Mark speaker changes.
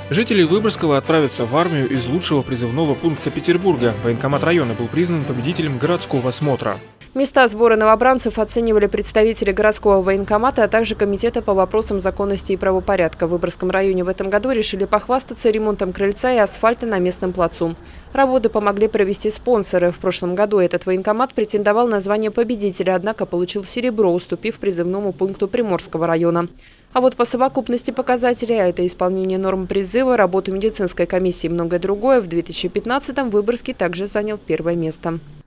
Speaker 1: Жители Выборгского отправятся в армию из лучшего призывного пункта Петербурга. Военкомат района был признан победителем городского смотра.
Speaker 2: Места сбора новобранцев оценивали представители городского военкомата, а также комитета по вопросам законности и правопорядка. В Выборгском районе в этом году решили похвастаться ремонтом крыльца и асфальта на местном плацу. Работы помогли провести спонсоры. В прошлом году этот военкомат претендовал на звание победителя, однако получил серебро, уступив призывному пункту Приморского района. А вот по совокупности показателей, а это исполнение норм призыва, работу медицинской комиссии и многое другое, в 2015-м Выборгский также занял первое место.